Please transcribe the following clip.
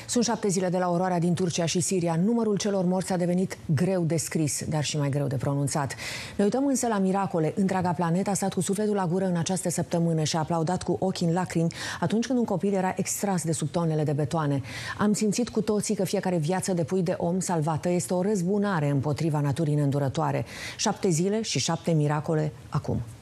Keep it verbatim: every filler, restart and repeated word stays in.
Sunt șapte zile de la oroarea din Turcia și Siria. Numărul celor morți a devenit greu de scris, dar și mai greu de pronunțat. Ne uităm însă la miracole. Întreaga planetă a stat cu sufletul la gură în această săptămână și a aplaudat cu ochii în lacrimi atunci când un copil era extras de sub tonele de betoane. Am simțit cu toții că fiecare viață de pui de om salvată este o răzbunare împotriva naturii neîndurătoare. Șapte zile și șapte miracole acum.